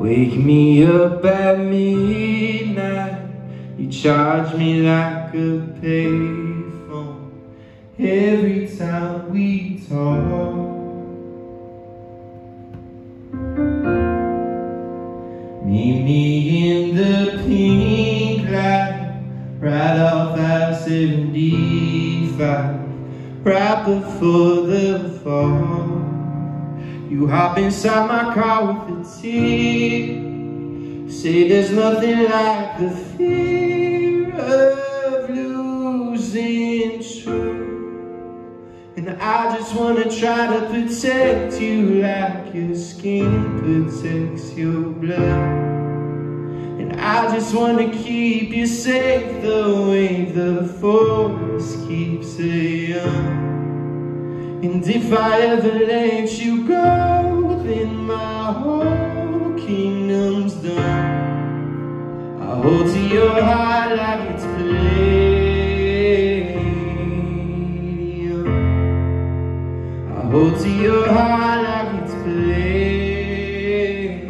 wake me up at midnight. You charge me like a payphone every time we talk. Meet me in the pink light, right off I-75, right before the fall. You hop inside my car with a tear, say there's nothing like the fear of losing true. And I just wanna try to protect you like your skin protects your blood. And I just wanna keep you safe the way the forest keeps it young. And if I ever let you go, then my whole kingdom's done. I hold to your heart like it's Palladium. I hold to your heart like it's Palladium.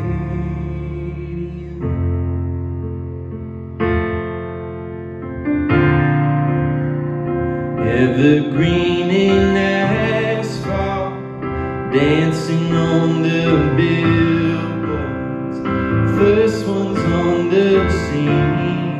Evergreen in asphalt, dancing on the billboards, first ones on the scene.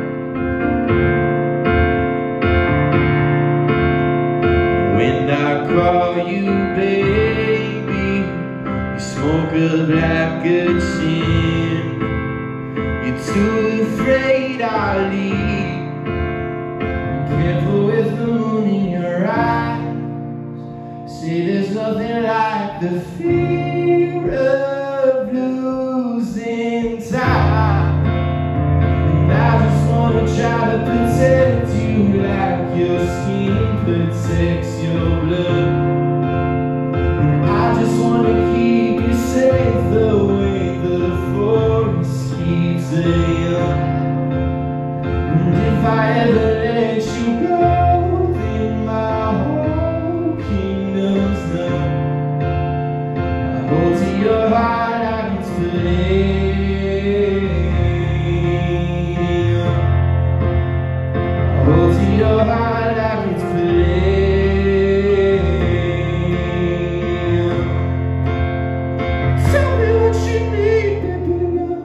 When I call you baby, you smoke up like a chimney. You're too afraid I'll leave. Careful with the moon in your eyes. Say there's nothing like the fear of losing time. And I just wanna try to protect you like your skin protects your blood. And I just wanna keep you safe the way the forest keeps it young. And if I ever let you go, then my whole kingdom's done. I hold to your heart like it's Palladium. I hold to your heart like it's Palladium. Tell me what you need, baby, love.